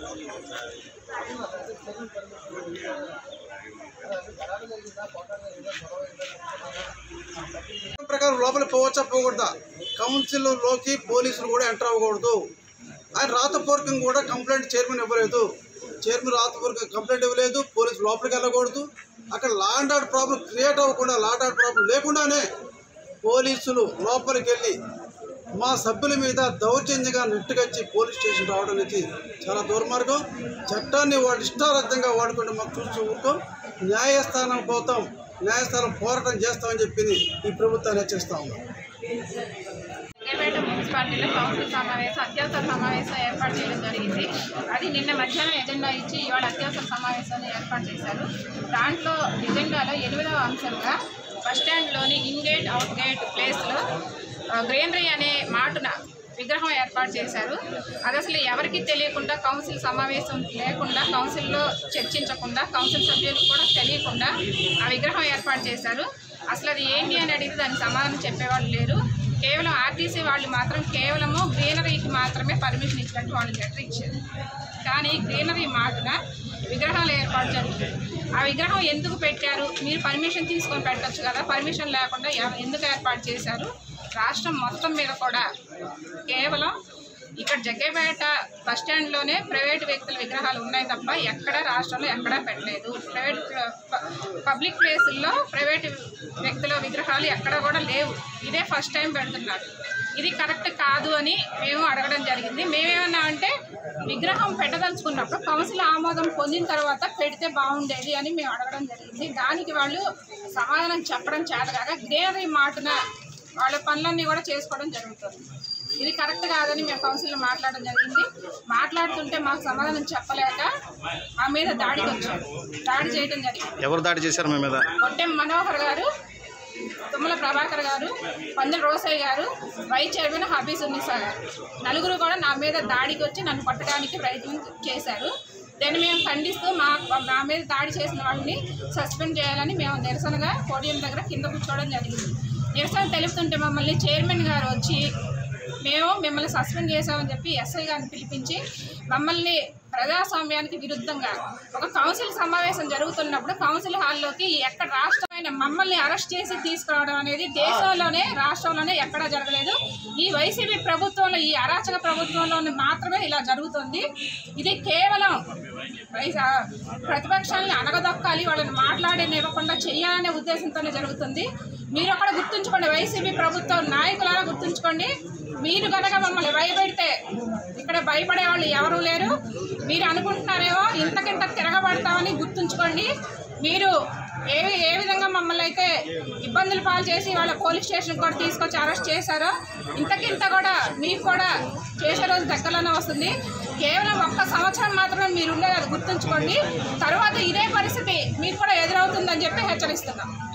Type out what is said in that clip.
ప్రకారం లోపలికి పోవచ్చా పోకూడదా? కౌన్సిల్లోకి పోలీసులు కూడా ఎంటర్ అవ్వకూడదు. ఆయన రాతపూర్వకంగా కూడా కంప్లైంట్ చైర్మన్ ఇవ్వలేదు. చైర్మన్ రాతపూర్వకంగా కంప్లైంట్ ఇవ్వలేదు. పోలీసులు లోపలికి వెళ్ళకూడదు. అక్కడ law and order problem create అవ్వకుండా, లా అండ్ ఆర్డర్ ప్రాబ్లం లేకుండానే పోలీసులు లోపలికి వెళ్ళి మా సభ్యుల మీద దౌర్జన్యంగా నెట్టుకొచ్చి పోలీస్ స్టేషన్ రావడం అనేది చాలా దుర్మార్గం. చట్టాన్ని వాడు ఇష్టారద్ధంగా వాడుకుంటే మాకు చూస్తూ ఊరుకో. న్యాయస్థానం పోతాం, న్యాయస్థానం పోరాటం చేస్తామని చెప్పి ఈ ప్రభుత్వాన్ని హెచ్చరిస్తా ఉన్నాం. జగ్గైపేట మున్సిపాలిటీలో కౌన్సిల్ సమావేశం, అత్యవసర సమావేశం ఏర్పాటు చేయడం జరిగింది. అది నిన్న మధ్యాహ్నం ఎజెండా ఇచ్చి ఇవాళ అత్యవసర సమావేశాన్ని ఏర్పాటు చేశారు. దాంట్లో ఎజెండాలో 8వ అంశంగా బస్టాండ్లోని ఇన్ గేట్ అవుట్ గేట్ ప్లేస్లో గ్రీనరీ అనే మాటున విగ్రహం ఏర్పాటు చేశారు. అది అసలు ఎవరికి తెలియకుండా, కౌన్సిల్ సమావేశం లేకుండా, కౌన్సిల్లో చర్చించకుండా, కౌన్సిల్ సభ్యులకు కూడా తెలియకుండా ఆ విగ్రహం ఏర్పాటు చేశారు. అసలు అది ఏంటి అని అడిగితే దానికి సమాధానం చెప్పేవాళ్ళు లేరు. కేవలం ఆర్టీసీ వాళ్ళు మాత్రం కేవలము గ్రీనరీకి మాత్రమే పర్మిషన్ ఇచ్చినట్టు వాళ్ళు లెటర్ ఇచ్చారు. కానీ గ్రీనరీ మాటున విగ్రహాలు ఏర్పాటు జరుగుతుంది. ఆ విగ్రహం ఎందుకు పెట్టారు? మీరు పర్మిషన్ తీసుకొని పెట్టచ్చు కదా, పర్మిషన్ లేకుండా ఎందుకు ఏర్పాటు చేశారు? రాష్ట్రం మొత్తం మీద కూడా కేవలం ఇక్కడ జగ్గైపేట బస్టాండ్లోనే ప్రైవేటు వ్యక్తుల విగ్రహాలు ఉన్నాయి తప్ప ఎక్కడ రాష్ట్రంలో ఎక్కడా పెట్టలేదు. పబ్లిక్ ప్లేసుల్లో ప్రైవేటు వ్యక్తుల విగ్రహాలు ఎక్కడ కూడా లేవు. ఇదే ఫస్ట్ టైం పెడుతున్నారు. ఇది కరెక్ట్ కాదు అని మేము అడగడం జరిగింది. మేమేమన్నా అంటే విగ్రహం పెట్టదలుచుకున్నప్పుడు కౌన్సిల్ ఆమోదం పొందిన తర్వాత పెడితే బాగుండేది అని మేము అడగడం జరిగింది. దానికి వాళ్ళు సమాధానం చెప్పడం చేతగాక గ్రీనరీ మాటున వాళ్ళ పనులన్నీ కూడా చేసుకోవడం జరుగుతుంది. ఇది కరెక్ట్ కాదని మేము కౌన్సిల్లో మాట్లాడడం జరిగింది. మాట్లాడుతుంటే మాకు సమాధానం చెప్పలేక మా మీద దాడి చేయడం జరిగింది. ఎవరు దాడి చేశారు? మీ మీద కొట్టెం మనోహర్ గారు, తుమ్మల ప్రభాకర్ గారు, పందెల రోసయ్య గారు, వైస్ చైర్మన్ హబీజ్ ఉన్నీసా గారు, నలుగురు కూడా నా మీద దాడికి వచ్చి నన్ను కొట్టడానికి ప్రయత్నం చేశారు. దాన్ని మేము ఖండిస్తూ మా మీద దాడి చేసిన వాళ్ళని సస్పెండ్ చేయాలని మేము నిరసనగా పోడియం దగ్గర కింద కూర్చోవడం జరిగింది. నిరసన తెలుపుతుంటే మమ్మల్ని చైర్మన్ గారు వచ్చి మిమ్మల్ని సస్పెండ్ చేశామని చెప్పి ఎస్ఐ గారిని పిలిపించి మమ్మల్ని ప్రజాస్వామ్యానికి విరుద్ధంగా ఒక కౌన్సిల్ సమావేశం జరుగుతున్నప్పుడు కౌన్సిల్ హాల్లోకి ఎక్కడ రాష్ట్రమైన మమ్మల్ని అరెస్ట్ చేసి తీసుకురావడం అనేది దేశంలోనే రాష్ట్రంలోనే ఎక్కడా జరగలేదు. ఈ వైసీపీ ప్రభుత్వంలో, ఈ అరాచక ప్రభుత్వంలోనే మాత్రమే ఇలా జరుగుతుంది. ఇది కేవలం ప్రతిపక్షాలను అణగదొక్కాలి, వాళ్ళని మాట్లాడనివ్వకుండా చేయాలనే ఉద్దేశంతోనే జరుగుతుంది. మీరు అక్కడ గుర్తుంచుకోండి, వైసీపీ ప్రభుత్వం నాయకులారా గుర్తుంచుకోండి. మీరు కనుక మమ్మల్ని భయపెడితే ఇక్కడ భయపడే వాళ్ళు ఎవరూ లేరు. మీరు అనుకుంటున్నారేమో ఇంతకింత తిరగబడతామని గుర్తుంచుకోండి. మీరు ఏ విధంగా మమ్మల్ని అయితే ఇబ్బందులు పాలు చేసి వాళ్ళ పోలీస్ స్టేషన్ కూడా తీసుకొచ్చి అరెస్ట్ చేశారో ఇంతకింత కూడా మీకు కూడా చేసే రోజు దగ్గరలోనే వస్తుంది. కేవలం 1 సంవత్సరం మాత్రమే మీరు ఉండేది, అది గుర్తుంచుకోండి. తర్వాత ఇదే పరిస్థితి మీకు కూడా ఎదురవుతుందని చెప్పి హెచ్చరిస్తున్నాం.